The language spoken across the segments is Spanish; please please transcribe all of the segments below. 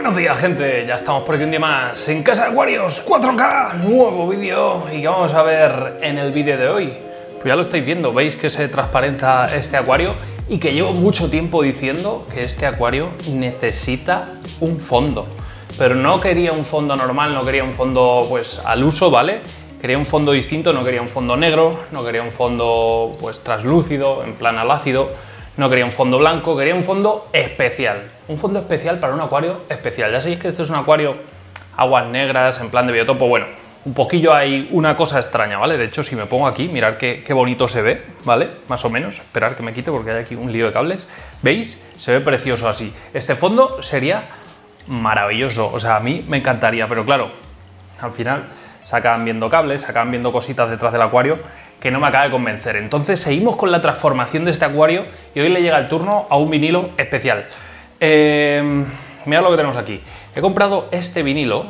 Buenos días, gente, ya estamos por aquí un día más en Casa de Acuarios 4K, nuevo vídeo. ¿Y qué vamos a ver en el vídeo de hoy? Pues ya lo estáis viendo, veis que se transparenta este acuario y que llevo mucho tiempo diciendo que este acuario necesita un fondo. Pero no quería un fondo normal, no quería un fondo pues al uso, ¿vale? Quería un fondo distinto, no quería un fondo negro, no quería un fondo pues traslúcido, en plan al ácido, no quería un fondo blanco, quería un fondo especial. Un fondo especial para un acuario especial. Ya sabéis que esto es un acuario aguas negras, en plan de biotopo. Bueno, un poquillo hay una cosa extraña, ¿vale? De hecho, si me pongo aquí, mirad qué bonito se ve, ¿vale? Más o menos. Esperar que me quite porque hay aquí un lío de cables. ¿Veis? Se ve precioso así. Este fondo sería maravilloso. O sea, a mí me encantaría, pero claro, al final se acaban viendo cables, se acaban viendo cositas detrás del acuario que no me acaba de convencer. Entonces seguimos con la transformación de este acuario y hoy le llega el turno a un vinilo especial. Mirad lo que tenemos aquí. He comprado este vinilo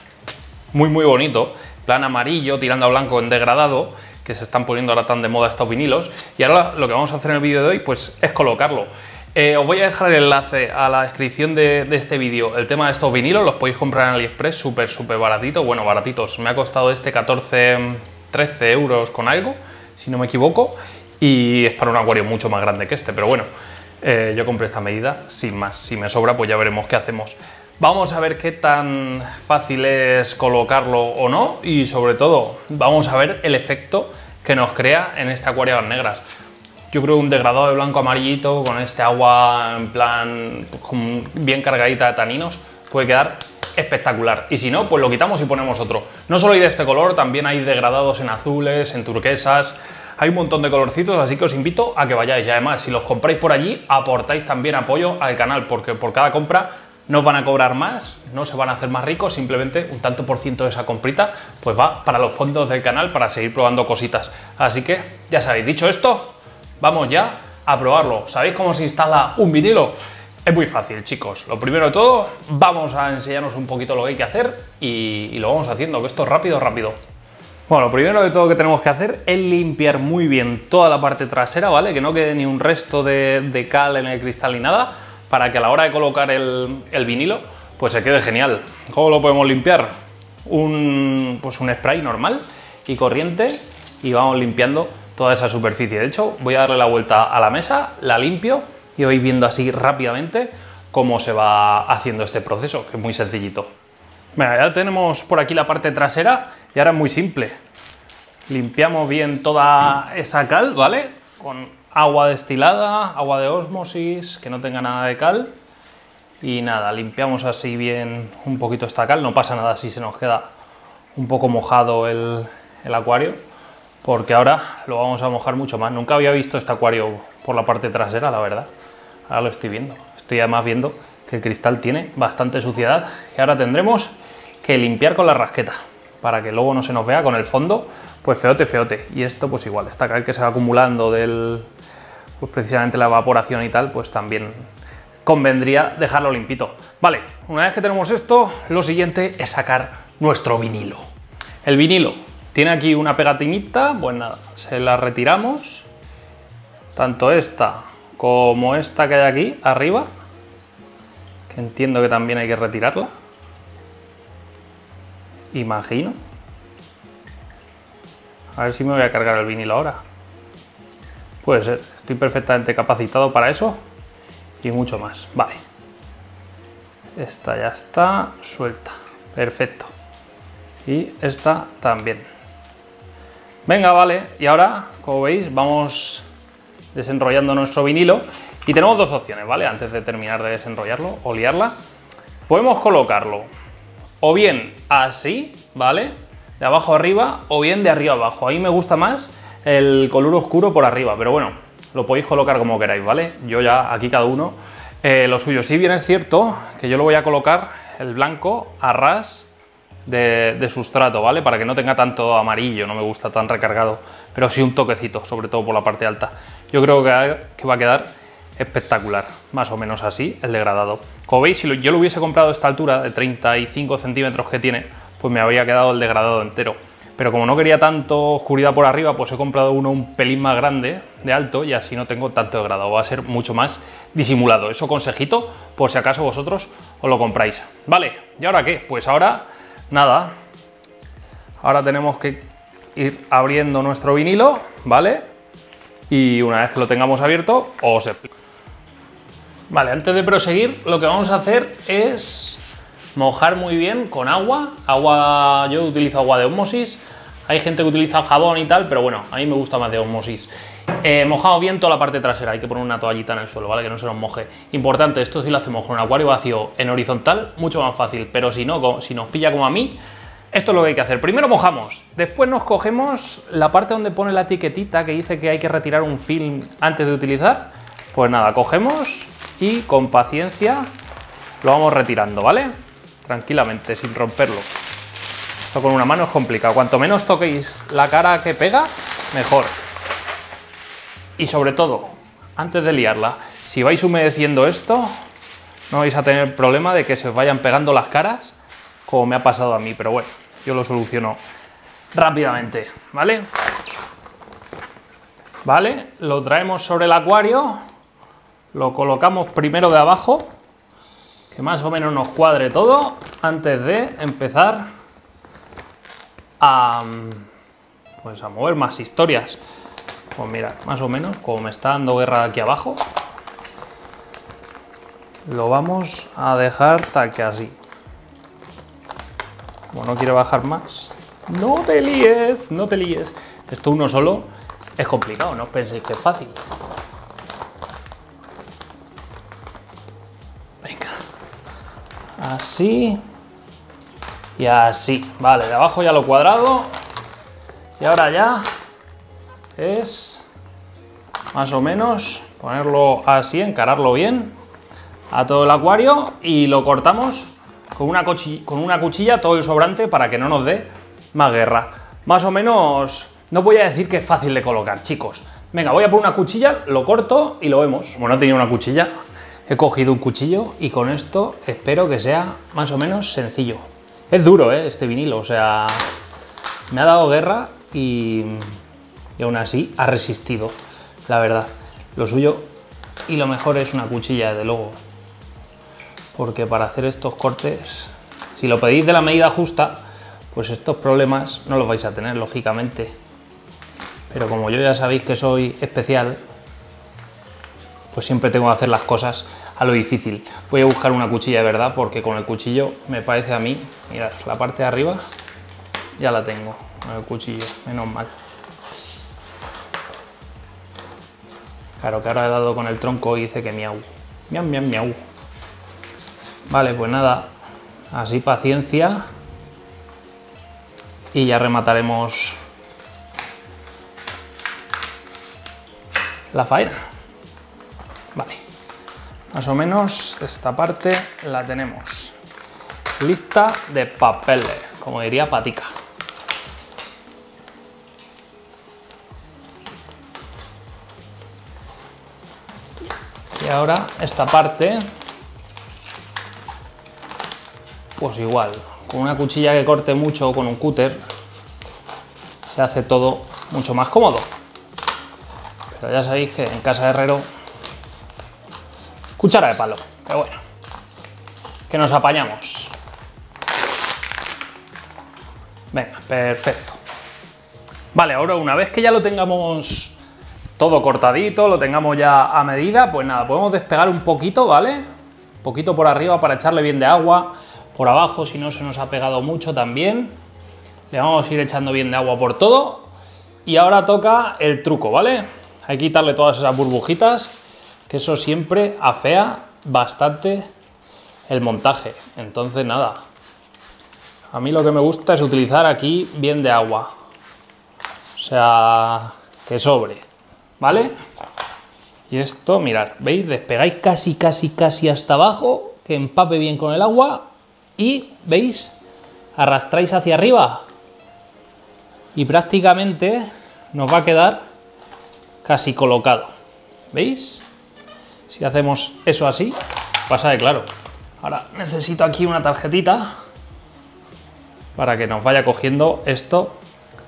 muy bonito, plan amarillo tirando a blanco en degradado, que se están poniendo ahora tan de moda estos vinilos, y ahora lo que vamos a hacer en el vídeo de hoy pues es colocarlo. Os voy a dejar el enlace a la descripción de este vídeo. El tema de estos vinilos los podéis comprar en AliExpress súper baratito. Bueno, baratitos. Me ha costado este 13 euros con algo, si no me equivoco, y es para un acuario mucho más grande que este, pero bueno, yo compré esta medida sin más. Si me sobra, pues ya veremos qué hacemos. Vamos a ver qué tan fácil es colocarlo o no, y sobre todo, vamos a ver el efecto que nos crea en este acuario de negras. Yo creo que un degradado de blanco amarillito con este agua en plan bien cargadita de taninos puede quedar espectacular. Y si no, pues lo quitamos y ponemos otro. No solo hay de este color, también hay degradados en azules, en turquesas. Hay un montón de colorcitos, así que os invito a que vayáis. Y además, si los compráis por allí, aportáis también apoyo al canal, porque por cada compra no os van a cobrar más, no se van a hacer más ricos, simplemente un tanto por ciento de esa comprita pues va para los fondos del canal para seguir probando cositas. Así que, ya sabéis, dicho esto, vamos ya a probarlo. ¿Sabéis cómo se instala un vinilo? Es muy fácil, chicos. Lo primero de todo, vamos a enseñarnos un poquito lo que hay que hacer y lo vamos haciendo, que esto es rápido. Bueno, lo primero de todo que tenemos que hacer es limpiar muy bien toda la parte trasera, ¿vale? Que no quede ni un resto de cal en el cristal ni nada, para que a la hora de colocar el vinilo, pues se quede genial. ¿Cómo lo podemos limpiar? Pues un spray normal y corriente y vamos limpiando toda esa superficie. De hecho, voy a darle la vuelta a la mesa, la limpio y vais viendo así rápidamente cómo se va haciendo este proceso, que es muy sencillito. Venga, ya tenemos por aquí la parte trasera y ahora es muy simple. Limpiamos bien toda esa cal, ¿vale? Con agua destilada, agua de ósmosis, que no tenga nada de cal. Y nada, limpiamos así bien un poquito esta cal. No pasa nada si se nos queda un poco mojado el acuario, porque ahora lo vamos a mojar mucho más. Nunca había visto este acuario por la parte trasera, la verdad. Ahora lo estoy viendo. Estoy además viendo que el cristal tiene bastante suciedad y ahora tendremos que limpiar con la rasqueta para que luego no se nos vea con el fondo pues feote. Y esto pues igual, esta cal que se va acumulando pues precisamente la evaporación y tal, pues también convendría dejarlo limpito. Vale, una vez que tenemos esto, lo siguiente es sacar nuestro vinilo. El vinilo tiene aquí una pegatinita, pues nada, se la retiramos, tanto esta como esta que hay aquí arriba, que entiendo que también hay que retirarla, imagino. A ver si me voy a cargar el vinilo ahora. Puede ser, estoy perfectamente capacitado para eso y mucho más. Vale, esta ya está suelta, perfecto, y esta también. Venga, vale, y ahora, como veis, vamos desenrollando nuestro vinilo y tenemos dos opciones, ¿vale? Antes de terminar de desenrollarlo o liarla, podemos colocarlo o bien así, ¿vale? De abajo arriba o bien de arriba abajo. A mí me gusta más el color oscuro por arriba, pero bueno, lo podéis colocar como queráis, ¿vale? Yo ya, aquí cada uno lo suyo. Si bien es cierto que yo lo voy a colocar el blanco a ras de sustrato, ¿vale? Para que no tenga tanto amarillo, no me gusta tan recargado, pero sí un toquecito, sobre todo por la parte alta. Yo creo que va a quedar espectacular, más o menos así, el degradado. Como veis, si yo lo hubiese comprado a esta altura de 35 centímetros que tiene, pues me habría quedado el degradado entero. pero como no quería tanto oscuridad por arriba, pues he comprado uno un pelín más grande, de alto, y así no tengo tanto degradado, va a ser mucho más disimulado. Eso consejito, por si acaso vosotros os lo compráis. Vale, ¿y ahora qué? Pues ahora, nada, ahora tenemos que ir abriendo nuestro vinilo, ¿vale? Y una vez que lo tengamos abierto, os explico. Vale, antes de proseguir, lo que vamos a hacer es mojar muy bien con agua. Yo utilizo agua de ósmosis. Hay gente que utiliza jabón y tal, pero bueno, a mí me gusta más de ósmosis. Mojado bien toda la parte trasera, hay que poner una toallita en el suelo, ¿vale? Que no se nos moje. Importante, esto si lo hacemos con un acuario vacío en horizontal, mucho más fácil, pero si no, si nos pilla como a mí, esto es lo que hay que hacer. Primero mojamos, después nos cogemos la parte donde pone la etiquetita que dice que hay que retirar un film antes de utilizar. Pues nada, cogemos y con paciencia lo vamos retirando, ¿vale? Tranquilamente, sin romperlo. Esto con una mano es complicado. Cuanto menos toquéis la cara que pega, mejor. Y sobre todo, antes de liarla, si vais humedeciendo esto, no vais a tener problema de que se os vayan pegando las caras, como me ha pasado a mí, pero bueno, yo lo soluciono rápidamente, ¿vale? Vale, lo traemos sobre el acuario, lo colocamos primero de abajo, que más o menos nos cuadre todo, antes de empezar a mover más historias. Pues mirad, más o menos, como me está dando guerra aquí abajo, lo vamos a dejar tal que así. Como no quiere bajar más, no te líes, no te líes. Esto uno solo es complicado, no os penséis que es fácil. Venga, así y así. Vale, de abajo ya lo cuadrado. Y ahora ya es más o menos ponerlo así, encararlo bien a todo el acuario y lo cortamos con una cuchilla todo el sobrante para que no nos dé más guerra. Más o menos, no voy a decir que es fácil de colocar, chicos. Venga, voy a poner una cuchilla, lo corto y lo vemos. Como no tenía una cuchilla, he cogido un cuchillo y con esto espero que sea más o menos sencillo. Es duro, este vinilo, o sea, me ha dado guerra y aún así ha resistido, la verdad. Lo suyo y lo mejor es una cuchilla, desde luego. Porque para hacer estos cortes, si lo pedís de la medida justa, pues estos problemas no los vais a tener, lógicamente. Pero como yo ya sabéis que soy especial, pues siempre tengo que hacer las cosas a lo difícil. Voy a buscar una cuchilla de verdad, porque con el cuchillo me parece a mí, mirad, la parte de arriba ya la tengo, con el cuchillo, menos mal. Claro que ahora he dado con el tronco y dice que miau. Miau, miau, miau. Vale, pues nada, así paciencia y ya remataremos la faena. Vale, más o menos esta parte la tenemos lista de papeles, como diría Patica. Y ahora esta parte, pues igual, con una cuchilla que corte mucho o con un cúter, se hace todo mucho más cómodo. Pero ya sabéis que en casa de herrero, cuchara de palo. Pero bueno, que nos apañamos. Venga, perfecto. Vale, ahora una vez que ya lo tengamos todo cortadito, lo tengamos ya a medida, pues nada, podemos despegar un poquito, ¿vale? Un poquito por arriba para echarle bien de agua. Por abajo, si no se nos ha pegado mucho también. Le vamos a ir echando bien de agua por todo. Y ahora toca el truco, ¿vale? Hay que quitarle todas esas burbujitas, que eso siempre afea bastante el montaje. Entonces nada, a mí lo que me gusta es utilizar aquí bien de agua. O sea, que sobre, ¿vale? Y esto, mirad, ¿veis? Despegáis casi hasta abajo, que empape bien con el agua. Y, ¿veis? Arrastráis hacia arriba y prácticamente nos va a quedar casi colocado. ¿Veis? Si hacemos eso así, pasa de claro. Ahora necesito aquí una tarjetita para que nos vaya cogiendo esto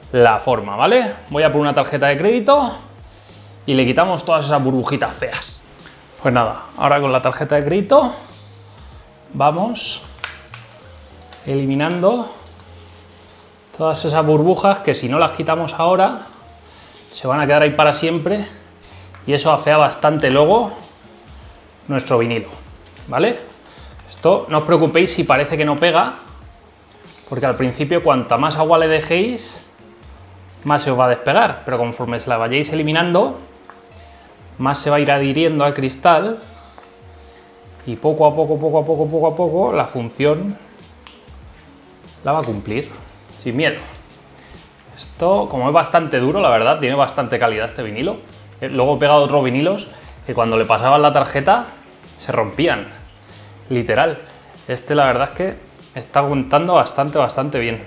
la forma, ¿vale? Voy a por una tarjeta de crédito y le quitamos todas esas burbujitas feas. Pues nada, ahora con la tarjeta de crédito vamos eliminando todas esas burbujas que si no las quitamos ahora se van a quedar ahí para siempre y eso afea bastante luego nuestro vinilo, ¿vale? Esto no os preocupéis si parece que no pega, porque al principio cuanta más agua le dejéis más se os va a despegar, pero conforme se la vayáis eliminando más se va a ir adhiriendo al cristal y poco a poco la función la va a cumplir sin miedo. Esto, como es bastante duro, la verdad, tiene bastante calidad este vinilo. Luego he pegado otros vinilos que cuando le pasaban la tarjeta se rompían, literal. Este la verdad es que está aguantando bastante bien.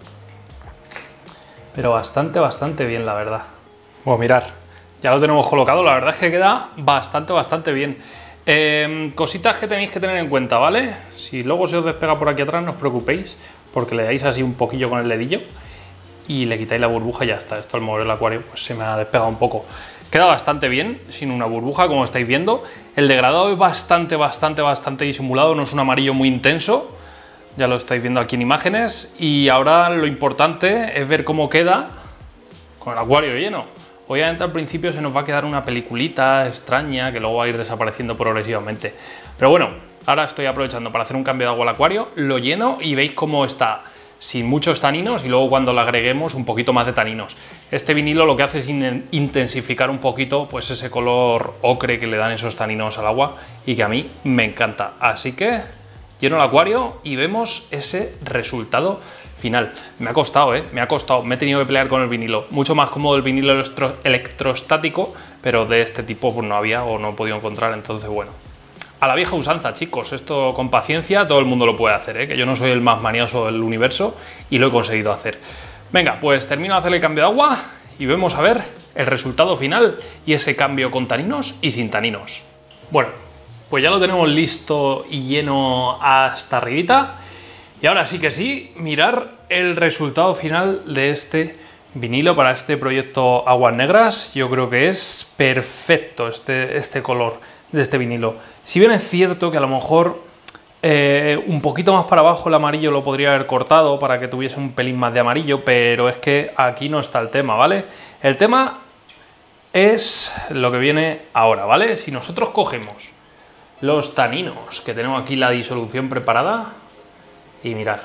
Pero bastante bien, la verdad. Bueno, mirad, ya lo tenemos colocado, la verdad es que queda bastante bien. Cositas que tenéis que tener en cuenta, ¿vale? Si luego se os despega por aquí atrás, no os preocupéis, porque le dais así un poquillo con el dedillo y le quitáis la burbuja y ya está. Esto al mover el acuario pues se me ha despegado un poco. Queda bastante bien, sin una burbuja, como estáis viendo. El degradado es bastante disimulado, no es un amarillo muy intenso. Ya lo estáis viendo aquí en imágenes. Y ahora lo importante es ver cómo queda con el acuario lleno. Obviamente al principio se nos va a quedar una peliculita extraña que luego va a ir desapareciendo progresivamente. Pero bueno, ahora estoy aprovechando para hacer un cambio de agua al acuario, lo lleno y veis cómo está sin muchos taninos y luego cuando le agreguemos un poquito más de taninos. Este vinilo lo que hace es intensificar un poquito pues ese color ocre que le dan esos taninos al agua y que a mí me encanta. Así que lleno el acuario y vemos ese resultado final. Me ha costado, me ha costado, me he tenido que pelear con el vinilo. Mucho más cómodo el vinilo electrostático, pero de este tipo pues no había o no he podido encontrar, entonces bueno. A la vieja usanza, chicos, esto con paciencia todo el mundo lo puede hacer, que yo no soy el más manioso del universo y lo he conseguido hacer. Venga, pues termino de hacer el cambio de agua y vamos a ver el resultado final y ese cambio con taninos y sin taninos. Bueno, pues ya lo tenemos listo y lleno hasta arribita. Y ahora sí que sí, mirar el resultado final de este vinilo para este proyecto Aguas Negras. Yo creo que es perfecto este color de este vinilo. Si bien es cierto que a lo mejor un poquito más para abajo el amarillo lo podría haber cortado para que tuviese un pelín más de amarillo, pero es que aquí no está el tema, ¿vale? El tema es lo que viene ahora, ¿vale? Si nosotros cogemos los taninos, que tenemos aquí la disolución preparada, y mirar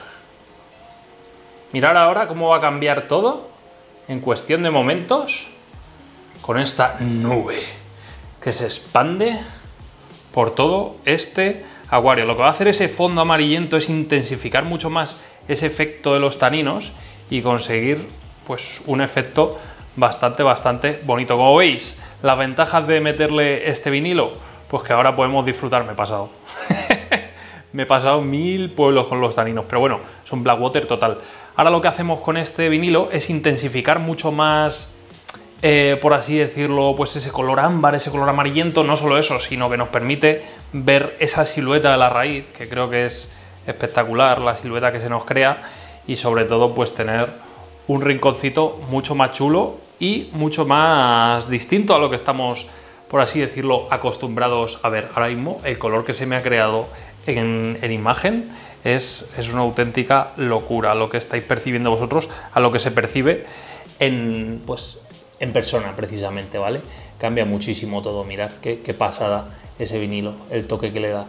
ahora cómo va a cambiar todo en cuestión de momentos con esta nube que se expande por todo este acuario. Lo que va a hacer ese fondo amarillento es intensificar mucho más ese efecto de los taninos y conseguir pues un efecto bastante bonito. Como veis, las ventajas de meterle este vinilo, pues que ahora podemos disfrutar. Me he pasado me he pasado 1000 pueblos con los taninos, pero bueno, son Blackwater total. Ahora lo que hacemos con este vinilo es intensificar mucho más, por así decirlo, pues ese color ámbar, ese color amarillento. No solo eso, sino que nos permite ver esa silueta de la raíz, que creo que es espectacular, la silueta que se nos crea, y sobre todo pues tener un rinconcito mucho más chulo y mucho más distinto a lo que estamos, por así decirlo, acostumbrados a ver. Ahora mismo el color que se me ha creado en imagen es una auténtica locura lo que estáis percibiendo vosotros a lo que se percibe en persona precisamente, ¿vale? Cambia muchísimo todo. Mirad qué pasada ese vinilo, el toque que le da.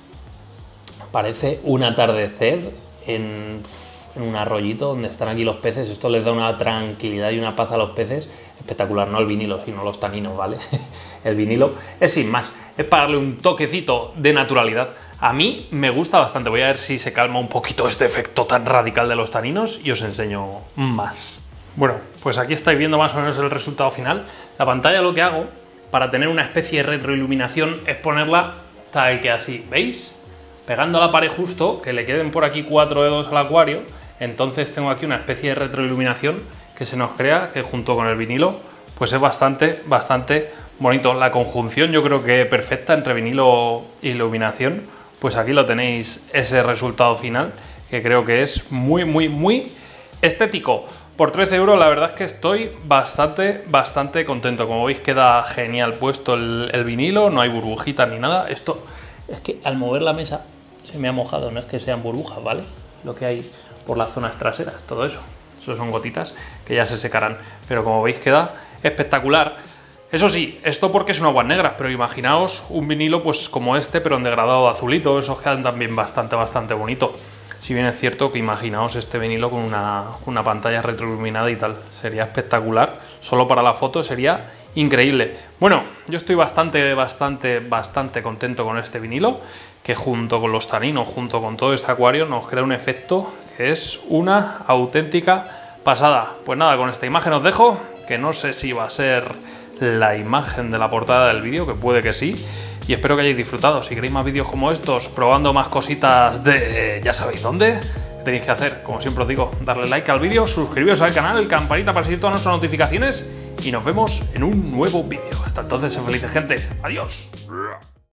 Parece un atardecer en un arroyito donde están aquí los peces. Esto les da una tranquilidad y una paz a los peces espectacular, no el vinilo, sino los taninos, ¿vale? El vinilo es sin más, es para darle un toquecito de naturalidad. A mí me gusta bastante. Voy a ver si se calma un poquito este efecto tan radical de los taninos y os enseño más. Bueno, pues aquí estáis viendo más o menos el resultado final. La pantalla, lo que hago para tener una especie de retroiluminación es ponerla tal que así, ¿veis? Pegando a la pared justo, que le queden por aquí 4 dedos al acuario. Entonces tengo aquí una especie de retroiluminación que se nos crea, que junto con el vinilo pues es bastante bonito. La conjunción yo creo que perfecta entre vinilo e iluminación. Pues aquí lo tenéis, ese resultado final, que creo que es muy estético. Por 13 euros la verdad es que estoy bastante contento. Como veis queda genial puesto el vinilo, no hay burbujitas ni nada. Esto es que al mover la mesa se me ha mojado, no es que sean burbujas, ¿vale? Lo que hay por las zonas traseras, todo eso. Eso son gotitas que ya se secarán. Pero como veis queda espectacular. Eso sí, esto porque son aguas negras, pero imaginaos un vinilo pues como este, pero en degradado de azulito. Esos quedan también bastante bonito. Si bien es cierto que imaginaos este vinilo con una pantalla retroiluminada y tal. Sería espectacular. Solo para la foto sería increíble. Bueno, yo estoy bastante contento con este vinilo, que junto con los taninos, junto con todo este acuario, nos crea un efecto que es una auténtica pasada. Pues nada, con esta imagen os dejo, que no sé si va a ser la imagen de la portada del vídeo, que puede que sí. Y espero que hayáis disfrutado. Si queréis más vídeos como estos, probando más cositas de ya sabéis dónde, tenéis que hacer, como siempre os digo, darle like al vídeo, suscribiros al canal, campanita para seguir todas nuestras notificaciones y nos vemos en un nuevo vídeo. Hasta entonces, felices gente. Adiós.